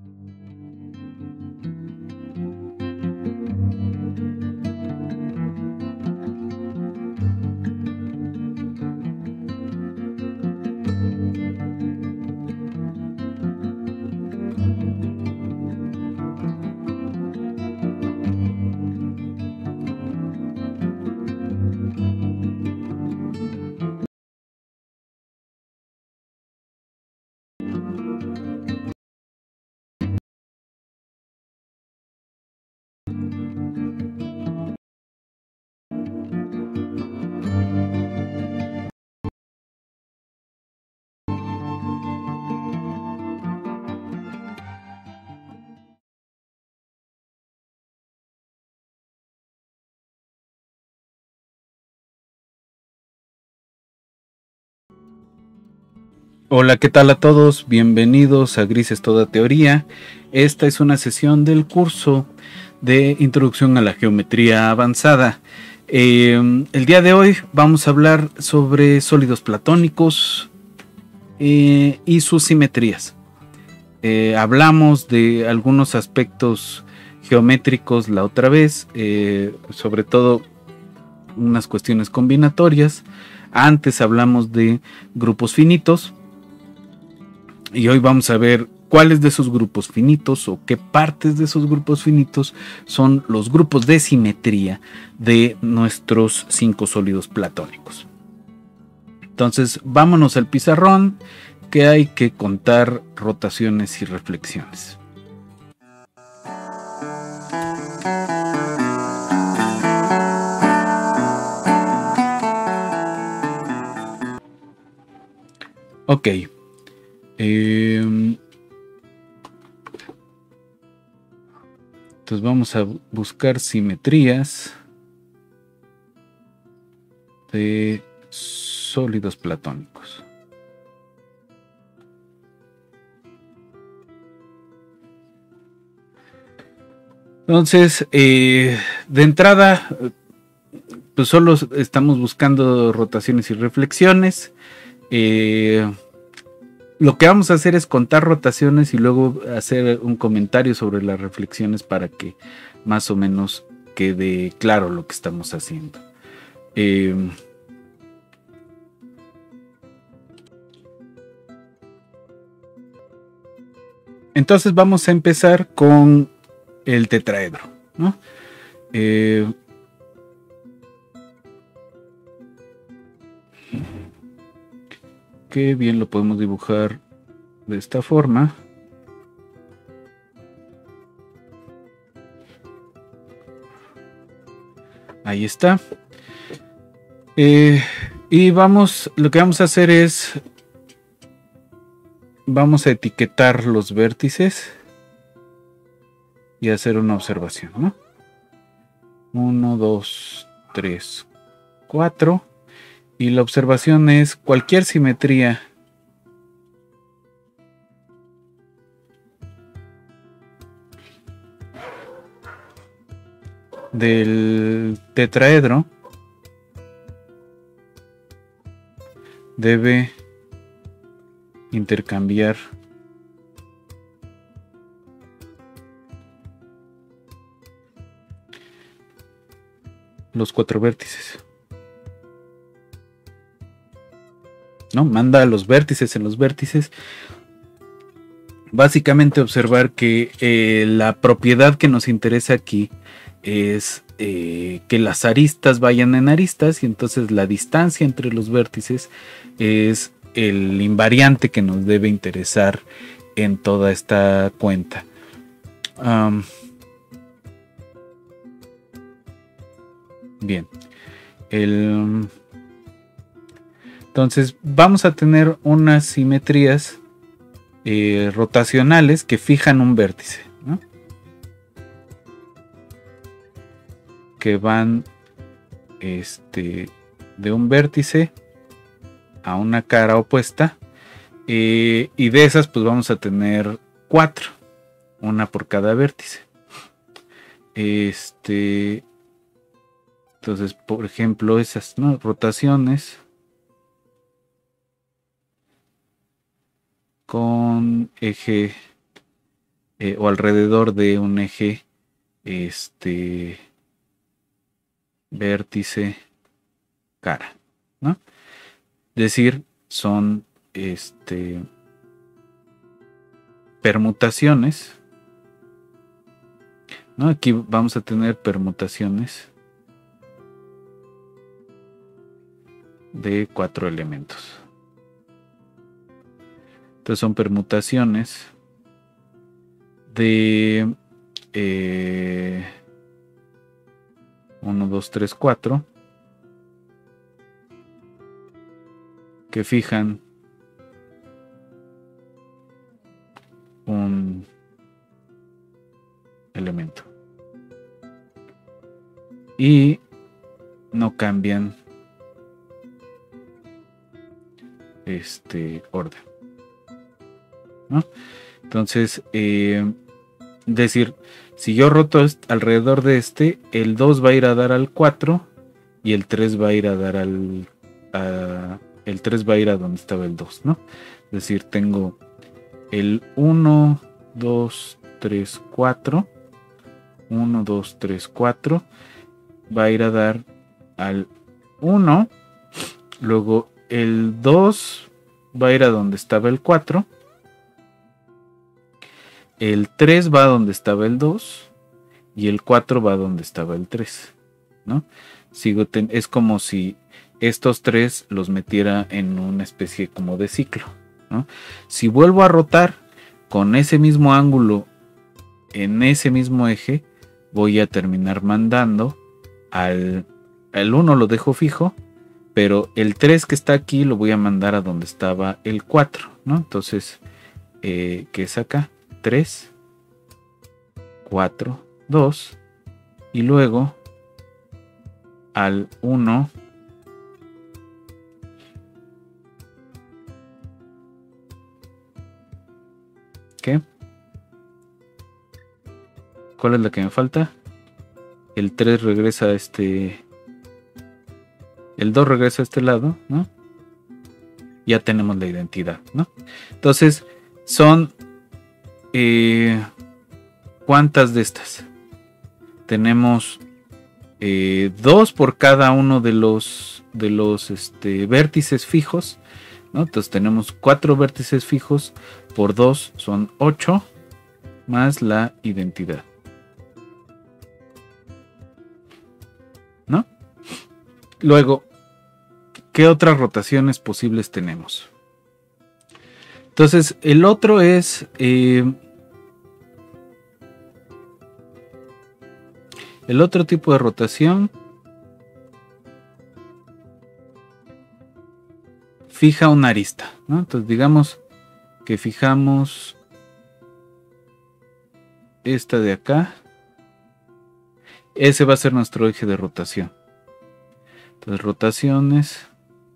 Hola, ¿qué tal a todos? Bienvenidos a Grises Toda Teoría. Esta es una sesión del curso de Introducción a la Geometría Avanzada. El día de hoy vamos a hablar sobre sólidos platónicos y sus simetrías. Hablamos de algunos aspectos geométricos la otra vez, sobre todo unas cuestiones combinatorias. Antes hablamos de grupos finitos. Y hoy vamos a ver cuáles de esos grupos finitos o qué partes de esos grupos finitos son los grupos de simetría de nuestros 5 sólidos platónicos. Entonces, vámonos al pizarrón, que hay que contar rotaciones y reflexiones. Ok. Entonces vamos a buscar simetrías de sólidos platónicos. Entonces, de entrada, pues solo estamos buscando rotaciones y reflexiones. Lo que vamos a hacer es contar rotaciones y luego hacer un comentario sobre las reflexiones para que más o menos quede claro lo que estamos haciendo. Entonces vamos a empezar con el tetraedro, ¿no? Que bien lo podemos dibujar de esta forma. Ahí está. Y lo que vamos a hacer es, vamos a etiquetar los vértices y hacer una observación, ¿no? 1, 2, 3, 4. Y la observación es cualquier simetría del tetraedro debe intercambiar los 4 vértices. ¿No? Manda los vértices en los vértices. Básicamente observar que la propiedad que nos interesa aquí es que las aristas vayan en aristas, y entonces la distancia entre los vértices es el invariante que nos debe interesar en toda esta cuenta. Bien. Entonces vamos a tener unas simetrías rotacionales que fijan un vértice, ¿no? Que van de un vértice a una cara opuesta, y de esas pues vamos a tener 4, una por cada vértice. Entonces, por ejemplo, esas, ¿no?, rotaciones con eje o alrededor de un eje vértice cara, ¿no? Es decir, son permutaciones, ¿no? Aquí vamos a tener permutaciones de 4 elementos. Entonces son permutaciones de 1, 2, 3, 4 que fijan un elemento y no cambian orden, ¿no? Entonces, decir, si yo roto alrededor de el 2 va a ir a dar al 4 y el 3 va a ir a dar el 3 va a ir a donde estaba el 2, ¿no? Es decir, tengo el 1, 2, 3, 4. 1, 2, 3, 4. Va a ir a dar al 1. Luego el 2 va a ir a donde estaba el 4. El 3 va a donde estaba el 2. Y el 4 va a donde estaba el 3, ¿no? Es como si estos 3 los metiera en una especie como de ciclo, ¿no? Si vuelvo a rotar con ese mismo ángulo en ese mismo eje, voy a terminar mandando al 1 lo dejo fijo, pero el 3 que está aquí lo voy a mandar a donde estaba el 4, ¿no? Entonces, que es acá, 3, 4, 2, y luego al 1, ¿qué? ¿Cuál es la que me falta? El 3 regresa a el 2 regresa a este lado, ¿no? Ya tenemos la identidad, ¿no? Entonces, son ¿cuántas de estas? Tenemos 2 por cada uno de los vértices fijos, ¿no? Entonces tenemos 4 vértices fijos por 2 son 8 más la identidad, ¿no? Luego, ¿qué otras rotaciones posibles tenemos? Entonces, el otro es el otro tipo de rotación fija una arista, ¿no? Entonces, digamos que fijamos esta de acá. Ese va a ser nuestro eje de rotación. Entonces, rotaciones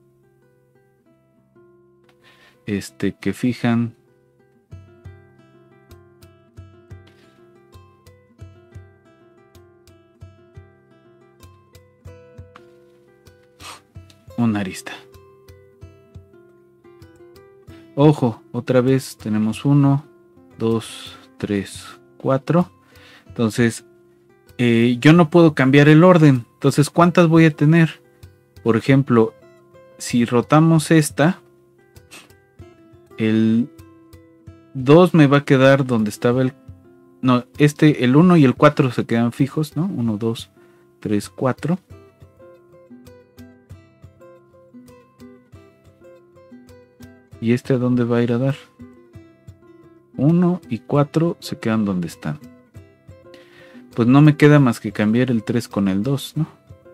que fijan una arista. Ojo, otra vez tenemos 1, 2, 3, 4. Entonces, yo no puedo cambiar el orden. Entonces, ¿cuántas voy a tener? Por ejemplo, si rotamos esta, el 2 me va a quedar donde estaba el... No, el 1 y el 4 se quedan fijos, ¿no? 1, 2, 3, 4. ¿Y a dónde va a ir a dar? 1 y 4 se quedan donde están. Pues no me queda más que cambiar el 3 con el 2, ¿no?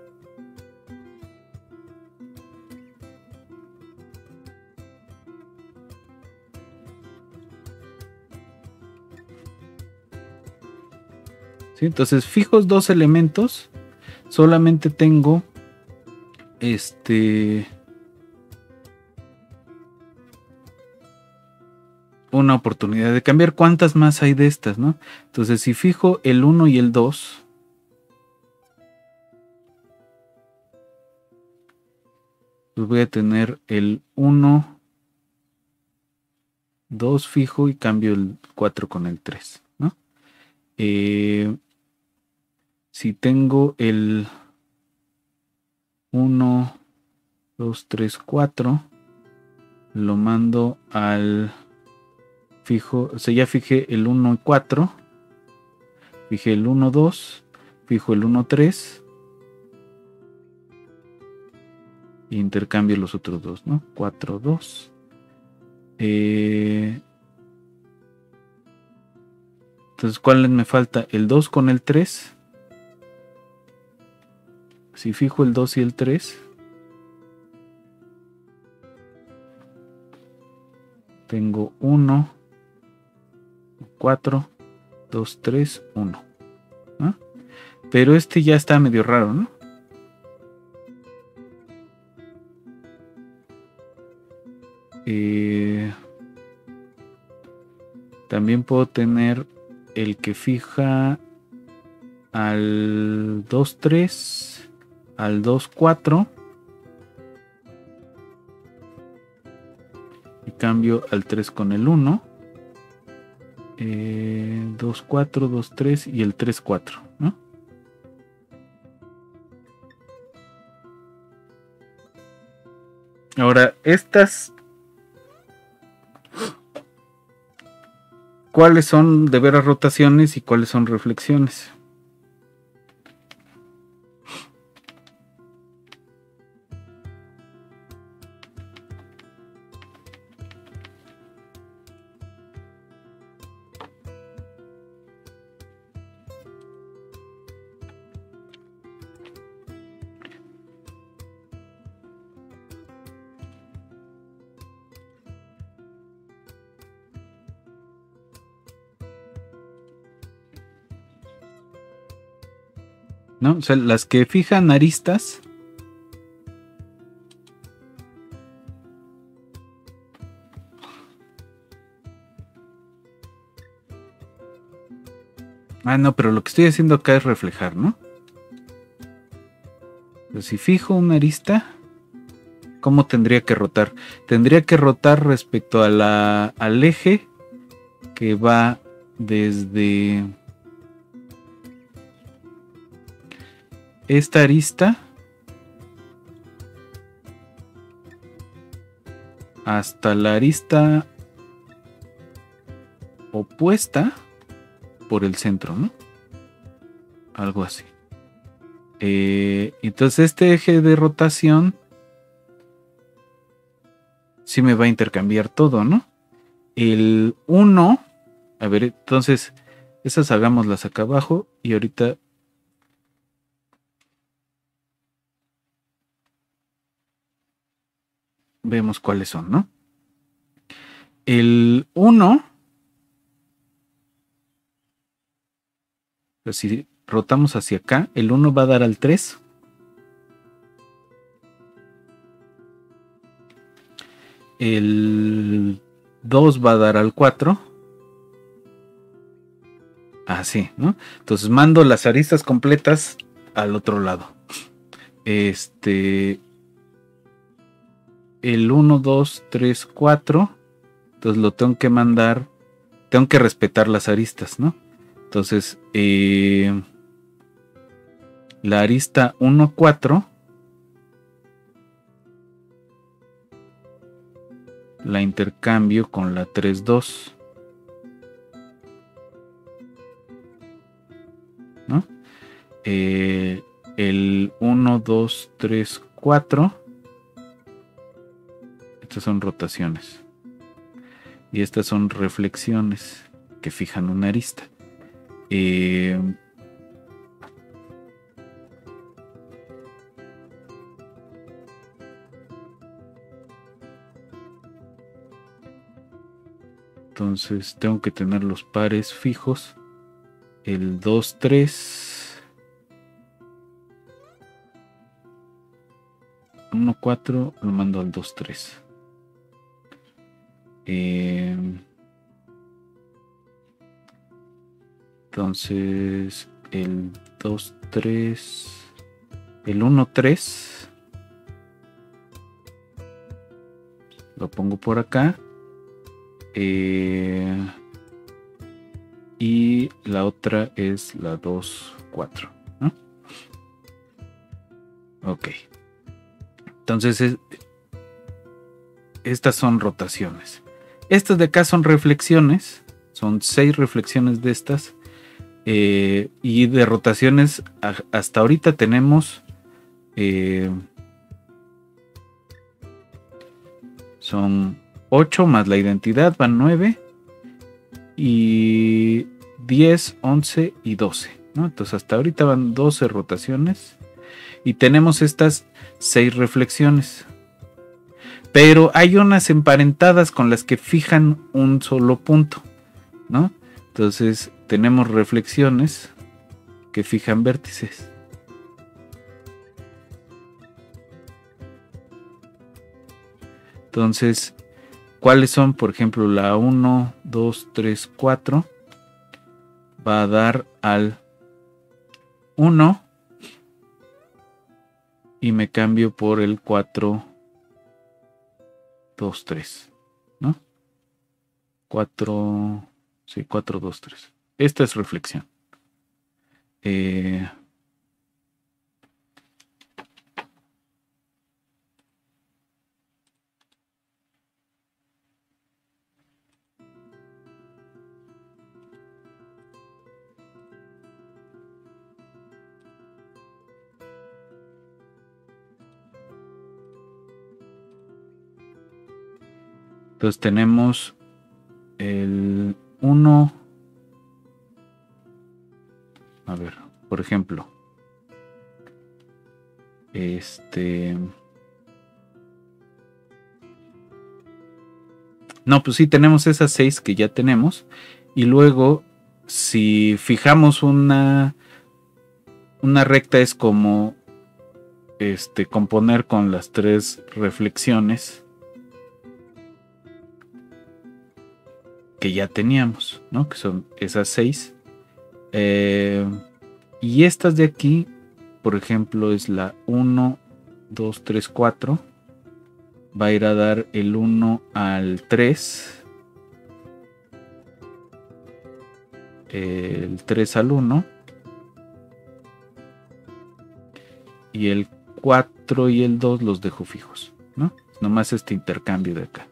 ¿Sí? Entonces, fijos 2 elementos, solamente tengo una oportunidad de cambiar. ¿Cuántas más hay de estas, no? Entonces, si fijo el 1 y el 2, pues voy a tener el 1, 2 fijo y cambio el 4 con el 3, ¿no? Si tengo el 1, 2, 3, 4, lo mando al fijo, o sea, ya fijé el 1 y 4, fijé el 1, 2, fijo el 1, 3, e intercambio los otros dos, ¿no? 4, 2. Entonces, ¿cuáles me falta? El 2 con el 3. Si fijo el 2 y el 3, tengo 1, 4, 2, 3, 1. ¿No? Pero este ya está medio raro, ¿no? También puedo tener el que fija al 2, 3, al 2, 4. Y cambio al 3 con el 1. 2, 4, 2, 3 y el 3, 4, ¿no? Ahora, estas, ¿cuáles son de veras rotaciones y cuáles son reflexiones? ¿No? O sea, las que fijan aristas no, pero lo que estoy haciendo acá es reflejar, ¿no? Entonces, si fijo una arista, ¿cómo tendría que rotar? Tendría que rotar respecto a al eje que va desde esta arista hasta la arista opuesta por el centro, ¿no? Algo así. Entonces este eje de rotación sí me va a intercambiar todo, ¿no? El 1, a ver, entonces esas hagámoslas acá abajo y ahorita vemos cuáles son, ¿no? El 1, si rotamos hacia acá, el 1 va a dar al 3. El 2 va a dar al 4. Así, ¿no? Entonces mando las aristas completas al otro lado. El 1, 2, 3, 4. Entonces lo tengo que mandar. Tengo que respetar las aristas, ¿no? Entonces, la arista 1, 4 la intercambio con la 3, 2. ¿No? El 1, 2, 3, 4. Estas son rotaciones. Y estas son reflexiones que fijan una arista. Entonces tengo que tener los pares fijos. El 2, 3. 1, 4 lo mando al 2, 3. Entonces el 2, 3. El 1, 3. Lo pongo por acá. y la otra es la 2, 4, ¿no? Ok. Entonces estas son rotaciones. Estas de acá son reflexiones. Son 6 reflexiones de estas. Y de rotaciones hasta ahorita tenemos son 8 más la identidad, van 9 y 10, 11 y 12, ¿no? Entonces hasta ahorita van 12 rotaciones y tenemos estas 6 reflexiones. Pero hay unas emparentadas con las que fijan un solo punto, ¿no? Entonces tenemos reflexiones que fijan vértices. Entonces, ¿cuáles son? Por ejemplo, la 1, 2, 3, 4 va a dar al 1 y me cambio por el 4, 2, 3, ¿no? 4, sí, 4, 2, 3. Esta es reflexión. Entonces tenemos el 1. A ver, por ejemplo. No, pues sí, tenemos esas 6 que ya tenemos. Y luego, si fijamos una recta es como componer con las 3 reflexiones que ya teníamos, ¿no? Que son esas 6. Y estas de aquí, por ejemplo, es la 1, 2, 3, 4. Va a ir a dar el 1 al 3. El 3 al 1. Y el 4 y el 2 los dejo fijos, ¿no? Nomás este intercambio de acá.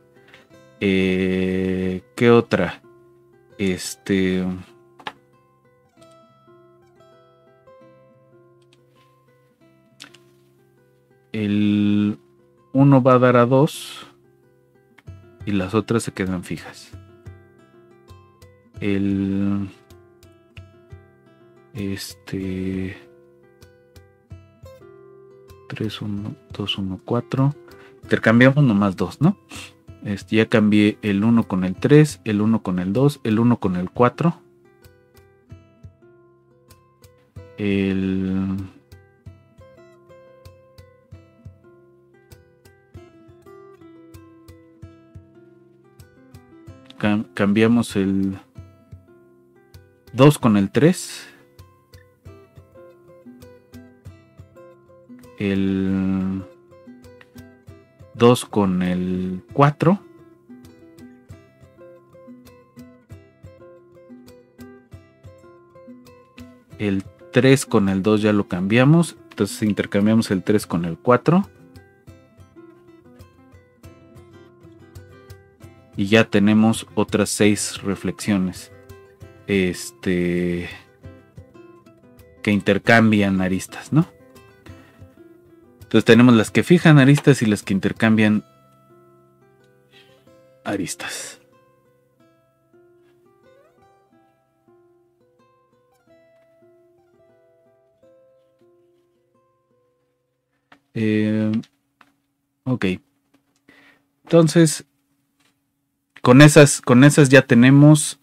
¿Qué otra? El 1 va a dar a 2 y las otras se quedan fijas. El 3, 1, 2, 1, 4. Intercambiamos nomás 2, ¿no? Ya cambié el 1 con el 3, el 1 con el 2, el 1 con el 4. Cambiamos el 2 con el 3. El 2 con el 4. El 3 con el 2 ya lo cambiamos. Entonces intercambiamos el 3 con el 4. Y ya tenemos otras 6 reflexiones. Que intercambian aristas, ¿no? Entonces tenemos las que fijan aristas y las que intercambian aristas. Ok. Entonces, con esas ya tenemos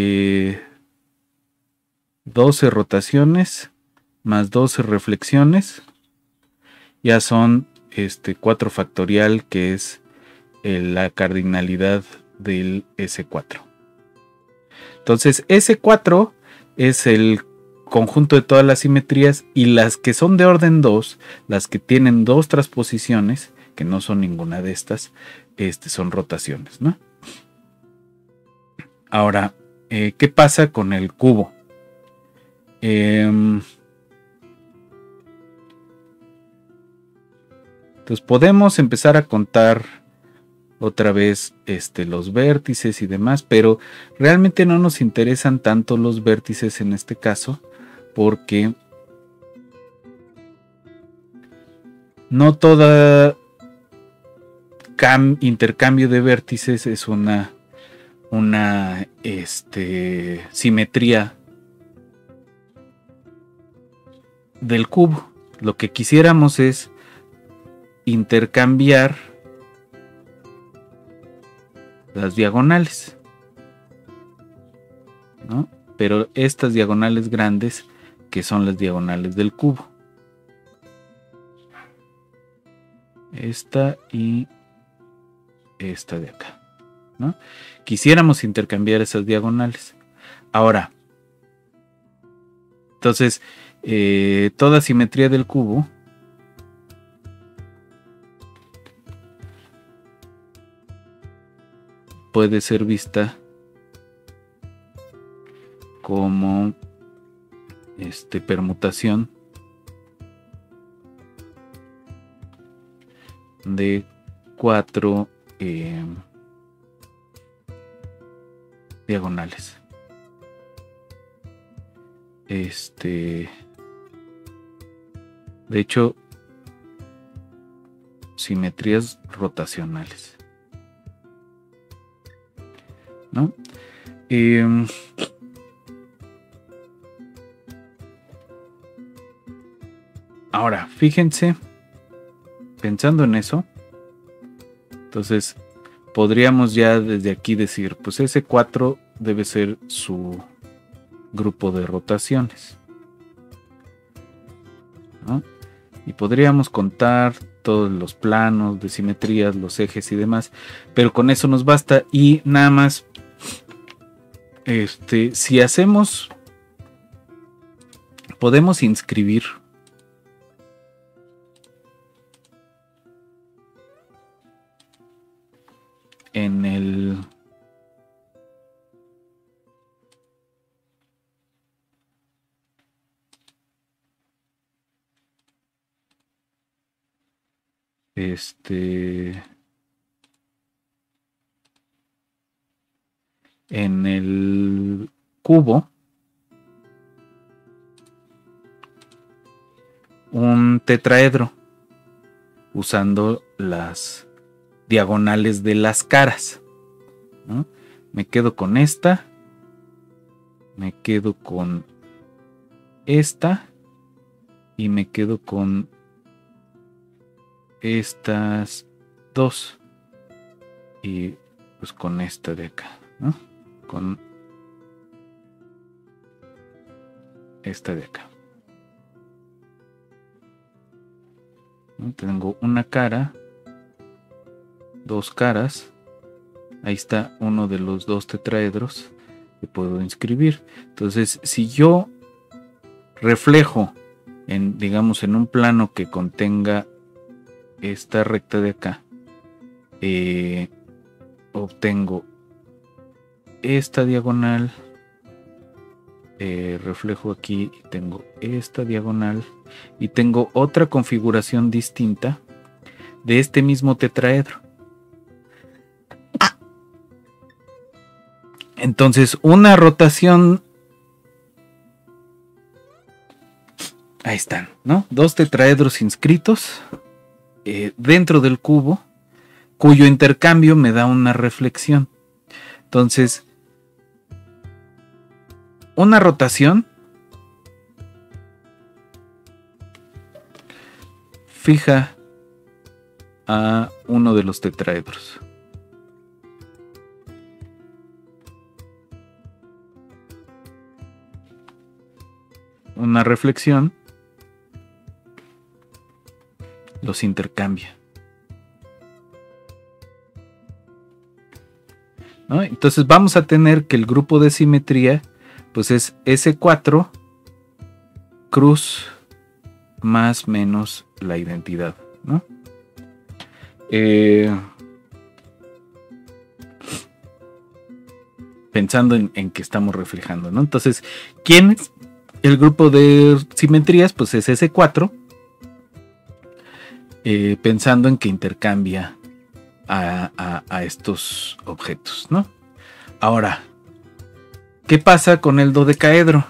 12 rotaciones más 12 reflexiones. Ya son 4 factorial, que es la cardinalidad del S4. Entonces, S4 es el conjunto de todas las simetrías, y las que son de orden 2, las que tienen 2 transposiciones, que no son ninguna de estas, son rotaciones, ¿no? Ahora, ¿qué pasa con el cubo? Entonces podemos empezar a contar otra vez los vértices y demás, pero realmente no nos interesan tanto los vértices en este caso, porque no toda intercambio de vértices es una simetría del cubo. Lo que quisiéramos es intercambiar las diagonales, ¿no? Pero estas diagonales grandes, que son las diagonales del cubo, esta y esta de acá, ¿no? Quisiéramos intercambiar esas diagonales. Ahora, entonces, toda simetría del cubo puede ser vista como permutación de 4 diagonales. De hecho, simetrías rotacionales, ¿no? Ahora, fíjense, pensando en eso, entonces podríamos ya desde aquí decir, pues ese 4 debe ser su grupo de rotaciones, ¿no? Y podríamos contar todos los planos de simetrías, los ejes y demás, pero con eso nos basta. Y nada más, si hacemos, podemos inscribir en el en el cubo un tetraedro usando las diagonales de las caras, ¿no? Me quedo con esta, me quedo con esta y me quedo con estas dos y pues con esta de acá, ¿no? Con esta de acá, ¿no? Tengo una cara, dos caras, ahí está uno de los dos tetraedros que puedo inscribir. Entonces, si yo reflejo digamos en un plano que contenga esta recta de acá, obtengo esta diagonal, reflejo aquí y tengo esta diagonal y tengo otra configuración distinta de este mismo tetraedro. Entonces, una rotación, ahí están, ¿no? Dos tetraedros inscritos dentro del cubo, cuyo intercambio me da una reflexión. Entonces, una rotación fija a uno de los tetraedros. Una reflexión los intercambia, ¿no? Entonces vamos a tener que el grupo de simetría pues es S4 cruz más menos la identidad, ¿no? pensando en que estamos reflejando, ¿no? Entonces, ¿quién es el grupo de simetrías? Pues es S4, pensando en que intercambia a estos objetos, ¿no? Ahora, ¿qué pasa con el dodecaedro?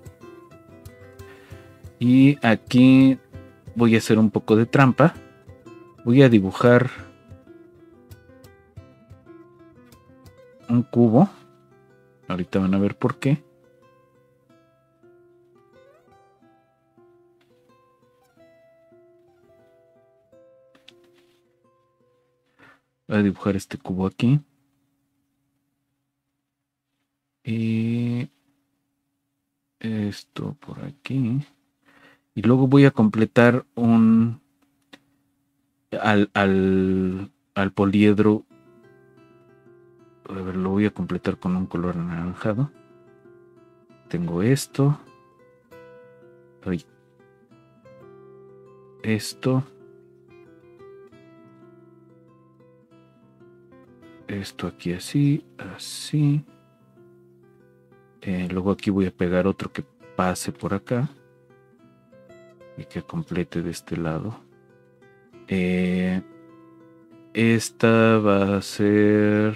Y aquí voy a hacer un poco de trampa. Voy a dibujar un cubo. Ahorita van a ver por qué. Voy a dibujar este cubo aquí. Y esto por aquí. Y luego voy a completar al poliedro. A ver, lo voy a completar con un color anaranjado. Tengo esto. Esto. Esto aquí así, así. Luego aquí voy a pegar otro que pase por acá. Y que complete de este lado. Esta va a ser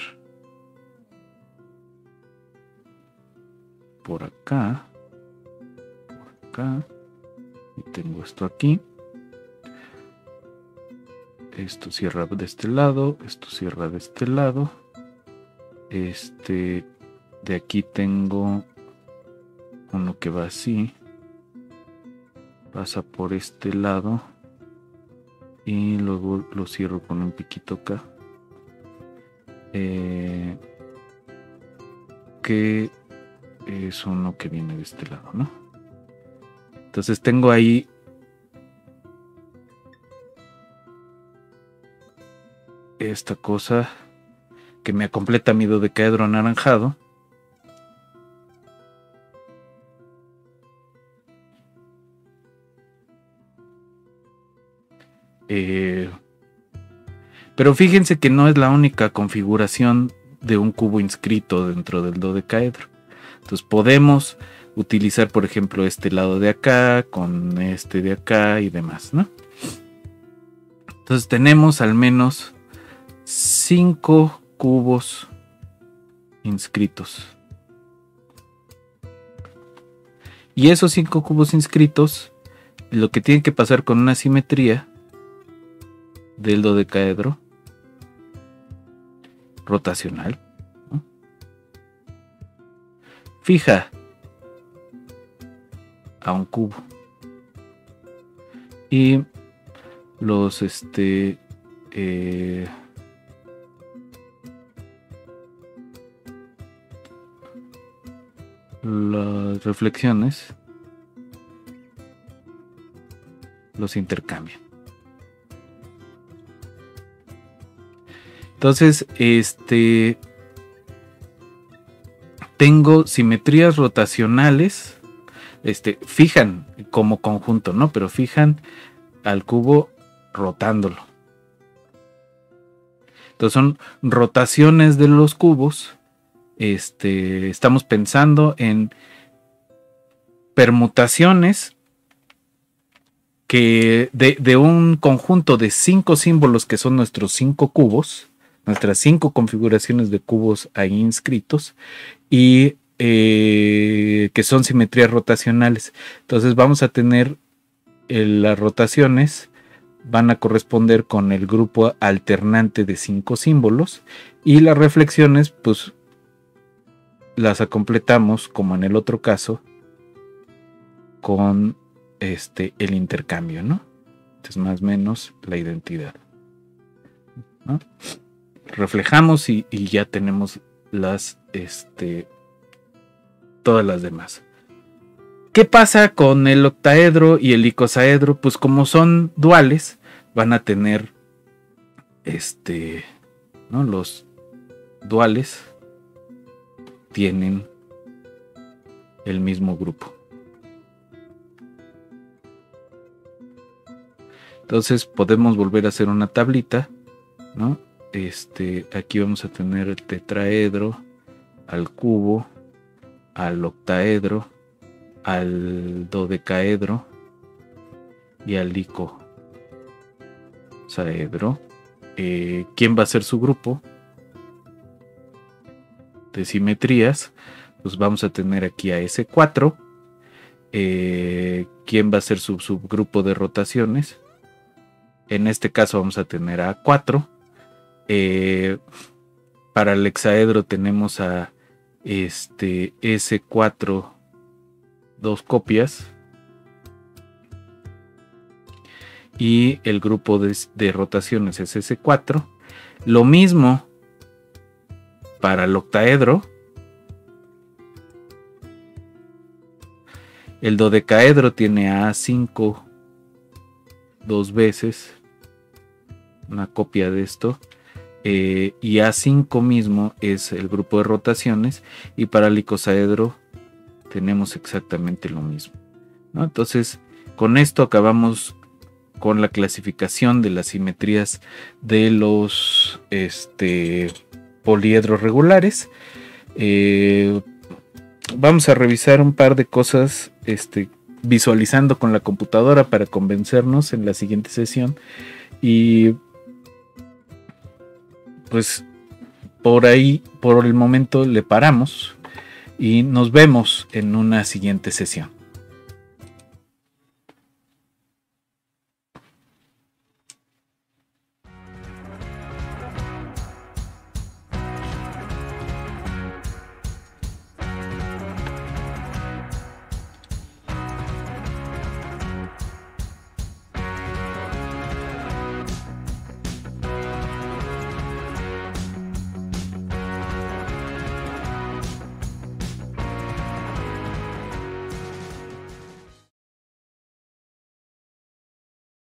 por acá. Por acá. Y tengo esto aquí. Esto cierra de este lado. Esto cierra de este lado. De aquí tengo uno que va así. Pasa por este lado. Y luego lo cierro con un piquito acá. Que es uno que viene de este lado, ¿no? Entonces tengo ahí esta cosa que me completa mi dodecaedro anaranjado. Pero fíjense que no es la única configuración de un cubo inscrito dentro del dodecaedro. Entonces podemos utilizar, por ejemplo, este lado de acá con este de acá y demás, ¿no? Entonces tenemos al menos 5 cubos inscritos. Y esos 5 cubos inscritos, lo que tiene que pasar con una simetría del dodecaedro rotacional, ¿no? Fija a un cubo y los las reflexiones los intercambian. Entonces, tengo simetrías rotacionales, fijan como conjunto, ¿no? Pero fijan al cubo rotándolo. Entonces son rotaciones de los cubos. Estamos pensando en permutaciones que de un conjunto de 5 símbolos que son nuestros 5 cubos, nuestras 5 configuraciones de cubos ahí inscritos, y que son simetrías rotacionales. Entonces vamos a tener las rotaciones van a corresponder con el grupo alternante de 5 símbolos, y las reflexiones pues las completamos como en el otro caso con el intercambio, ¿no? Entonces más o menos la identidad, ¿no? Reflejamos y ya tenemos las todas las demás. ¿Qué pasa con el octaedro y el icosaedro? Pues como son duales, van a tener ¿no? Los duales tienen el mismo grupo. Entonces podemos volver a hacer una tablita, ¿no? Aquí vamos a tener el tetraedro, al cubo, al octaedro, al dodecaedro y al icosaedro. ¿Quién va a ser su grupo de simetrías? Pues vamos a tener aquí a S4. ¿Quién va a ser su subgrupo de rotaciones? En este caso vamos a tener a A4. Para el hexaedro tenemos a S4, dos copias. Y el grupo de rotaciones es S4. Lo mismo para el octaedro. El dodecaedro tiene a A5 dos veces, una copia de esto, y A5 mismo es el grupo de rotaciones, y para el icosaedro tenemos exactamente lo mismo, ¿no? Entonces, con esto acabamos con la clasificación de las simetrías de los poliedros regulares. Vamos a revisar un par de cosas visualizando con la computadora para convencernos en la siguiente sesión, y pues por ahí por el momento le paramos y nos vemos en una siguiente sesión.